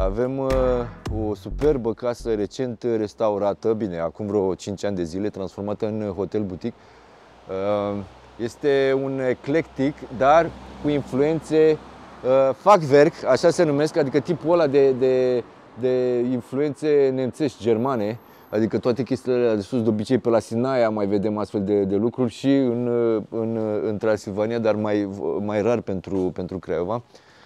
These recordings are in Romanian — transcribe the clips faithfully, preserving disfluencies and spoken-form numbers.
Avem uh, o superbă casă recent restaurată, bine, acum vreo cinci ani de zile, transformată în hotel butic. Uh, este un eclectic, dar cu influențe uh, Fachwerk, așa se numesc, adică tipul ăla de, de, de influențe nemțești, germane. Adică toate chestiile de sus, de obicei pe la Sinaia mai vedem astfel de, de lucruri și în, în, în Transilvania, dar mai, mai rar pentru, pentru Craiova.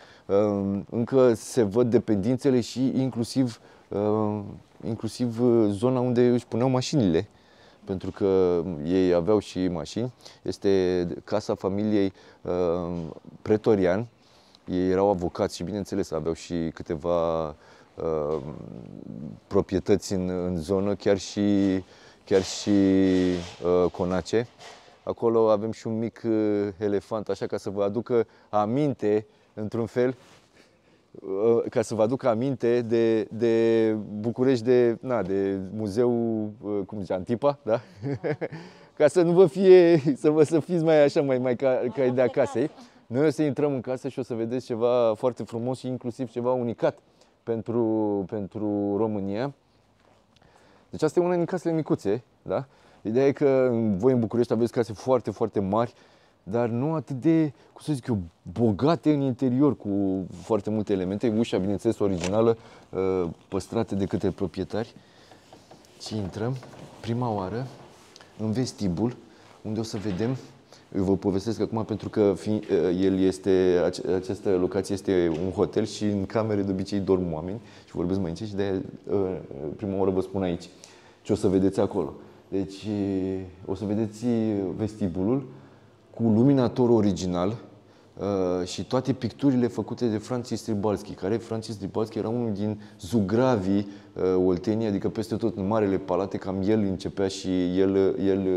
Încă se văd dependențele și inclusiv, inclusiv zona unde își puneau mașinile, pentru că ei aveau și mașini. Este casa familiei Pretorian. Ei erau avocați și, bineînțeles, aveau și câteva uh, proprietăți în, în zonă, chiar și, chiar și uh, conace. Acolo avem și un mic uh, elefant, așa, ca să vă aducă aminte, într-un fel, uh, ca să vă aducă aminte de, de București, de, na, de muzeul, uh, cum zice, Antipa, da? Ca să nu vă fie, să vă să fiți mai așa, mai, mai ca, ca de acasă. Noi o să intrăm în casă și o să vedeți ceva foarte frumos și inclusiv ceva unicat pentru, pentru România. Deci asta e una din casele micuțe, da? Ideea e că voi în București aveți case foarte, foarte mari, dar nu atât de, cum să zic eu, bogate în interior, cu foarte multe elemente. Ușa, bineînțeles, originală, păstrată de către proprietari. Și intrăm prima oară în vestibul, unde o să vedem. Eu vă povestesc acum pentru că fi, el este, această locație este un hotel și în camere de obicei dorm oameni și vorbesc mai încet și de-aia prima oară vă spun aici ce o să vedeți acolo. Deci o să vedeți vestibulul cu luminator original și toate picturile făcute de Francis Stribalski, care Francis Stribalski era unul din zugravii Olteniei, adică peste tot în Marele Palate, cam el începea și el, el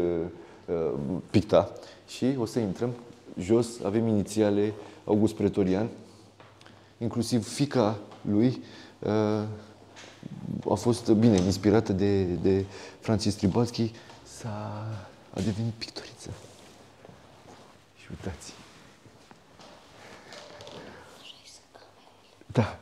picta. Și o să intrăm jos, avem inițiale August Pretorian, inclusiv fiica lui a fost, bine, inspirată de, de Francis Stribalski, s-a a devenit pictoriță. Și uitați. Da.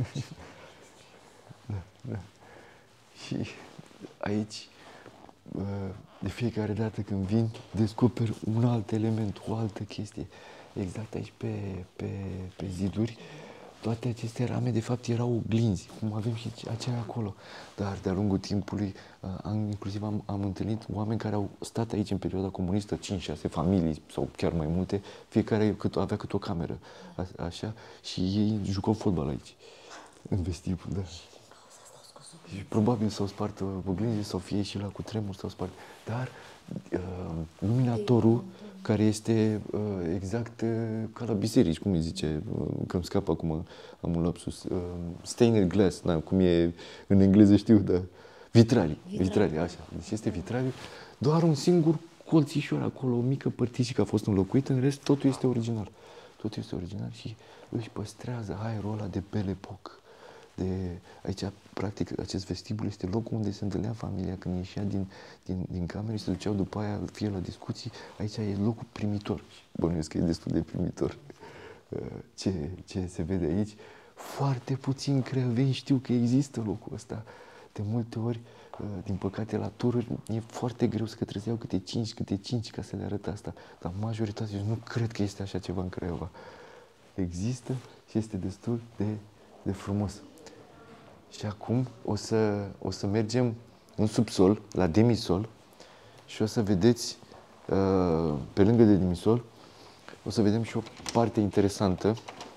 Da, da. Și aici, de fiecare dată când vin, descoper un alt element, o altă chestie. Exact aici pe, pe, pe ziduri, toate aceste rame de fapt erau oglinzi, cum avem și aceea acolo. Dar de-a lungul timpului, am, inclusiv am, am întâlnit oameni care au stat aici în perioada comunistă, cinci șase familii sau chiar mai multe, fiecare cât, avea cât o cameră, a, așa, și ei jucau fotbal aici, în vestibul, da. Și probabil s-au spart oglinzii sau fie și la cutremur s-au spart. Dar uh, luminatorul, care este uh, exact uh, ca la biserici, cum îi zice, uh, că îmi scapă acum, am un lapsus, uh, stained glass, na, cum e în engleză știu, dar vitrali, vitrali, așa. Deci este vitraliu, doar un singur colțișor acolo, o mică părticică a fost înlocuit, în rest totul este original. Totul este original și își păstrează aerul ăla de Belle Époque. De aici, practic, acest vestibul este locul unde se întâlnea familia când ieșea din, din, din camere și se duceau după aia, fie la discuții. Aici e locul primitor. Bănuiesc că e destul de primitor ce, ce se vede aici. Foarte puțin creioveni știu că există locul ăsta. De multe ori, din păcate, la tururi e foarte greu să trezeau câte cinci, câte cinci ca să le arăt asta. Dar majoritatea, nu cred că este așa ceva în Craiova. Există și este destul de, de frumos. Și acum o să, o să mergem în subsol, la demisol, și o să vedeți, pe lângă de demisol, o să vedem și o parte interesantă.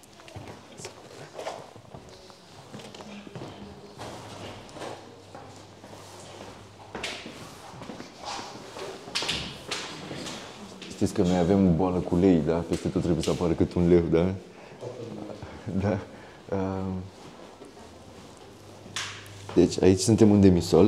Știți că noi avem boală cu lei, da? Peste tot trebuie să apară cât un leu, da? Da. Deci aici suntem în demisol.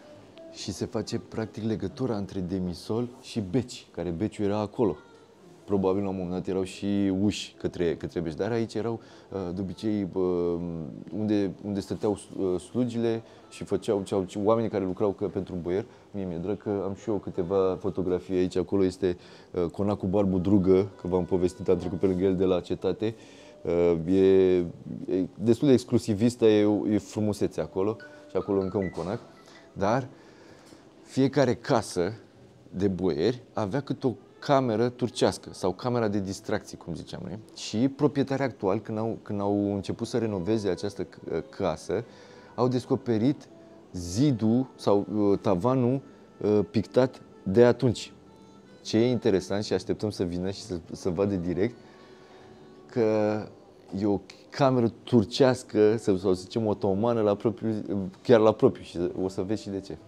Și se face practic legătura între demisol și beci, care beciul era acolo. probabil la un moment dat erau și uși către, către bești, dar aici erau de obicei unde, unde stăteau slugile și făceau ceau, oamenii care lucrau că pentru boier. Mie mi-e drag că am și eu câteva fotografii aici, acolo este conacul Barbu Drugă, că v-am povestit, am trecut pe lângă el de la cetate. E, e destul de exclusivistă, e, e frumusețe acolo și acolo încă un conac, dar fiecare casă de boieri avea câte o cameră turcească sau camera de distracții, cum ziceam noi. Și proprietarii actuali, când au, când au început să renoveze această casă, au descoperit zidul sau tavanul pictat de atunci. Ce e interesant și așteptăm să vină și să, să vadă direct, că e o cameră turcească, sau să zicem otomană, la propriu, chiar la propriu, și o să vezi și de ce.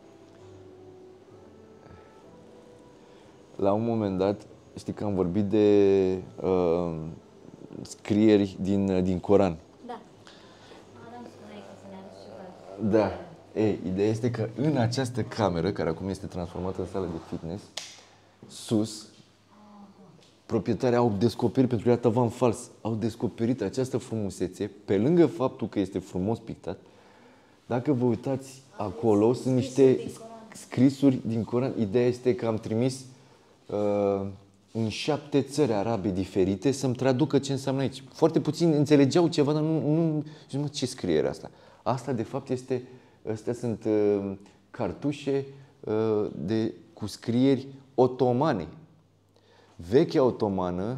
La un moment dat, știi că am vorbit de uh, scrieri din, din Coran. Da. Adam spuneai că să ne arăți ceva. Da. Ei, ideea este că în această cameră, care acum este transformată în sală de fitness, sus, proprietarii au descoperit, pentru că era tavan fals, au descoperit această frumusețe, pe lângă faptul că este frumos pictat. Dacă vă uitați acolo, sunt niște scrisuri din Coran. Ideea este că am trimis uh, în șapte țări arabe diferite să-mi traducă ce înseamnă aici. Foarte puțin înțelegeau ceva, dar nu, nu, nu mă, ce scrie era asta. Asta, de fapt, este, astea sunt uh, cartușe uh, de, cu scrieri otomane. Vechea otomană,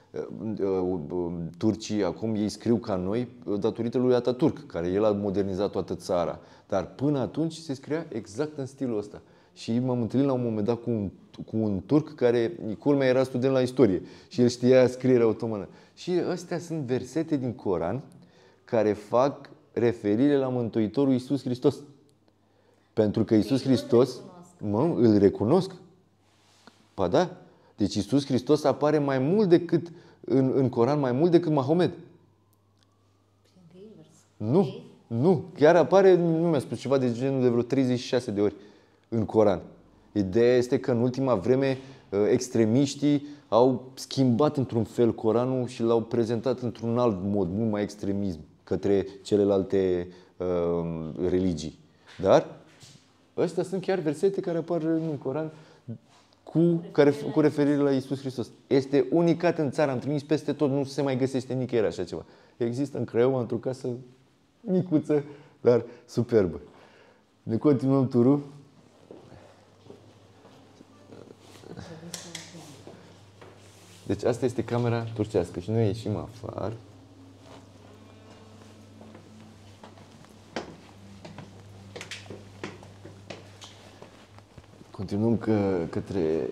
turcii acum ei scriu ca noi datorită lui Ataturk, care el a modernizat toată țara. Dar până atunci se scria exact în stilul ăsta. Și m-am întâlnit la un moment dat cu un, cu un turc care, culmea, era student la istorie și el știa scrierea otomană. Și astea sunt versete din Coran care fac referire la Mântuitorul Iisus Hristos. Pentru că Iisus Hristos, mă, îl recunosc. Pa da. Deci Iisus Hristos apare mai mult decât în, în Coran, mai mult decât Mahomed. Nu, nu. Chiar apare, nu mi-a spus ceva de genul de vreo treizeci și șase de ori în Coran. Ideea este că în ultima vreme extremiștii au schimbat într-un fel Coranul și l-au prezentat într-un alt mod, mult mai extremism către celelalte uh, religii. Dar astea sunt chiar versete care apar în Coran cu, care, cu referire la Iisus Hristos. Este unicat în țară, am trimis peste tot, nu se mai găsește nicăieri așa ceva. Există în Craiova, într-o casă micuță, dar superbă. Ne continuăm turul. Deci asta este camera turcească și noi ieșim afară. Continuăm că, către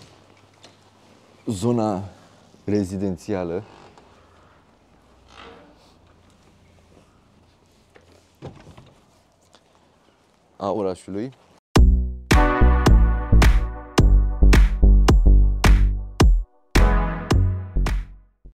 zona rezidențială. A orașului.